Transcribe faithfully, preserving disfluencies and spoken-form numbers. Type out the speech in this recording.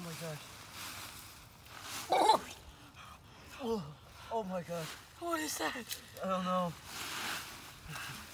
my gosh. Oh, oh, oh my gosh. What is that? I don't know.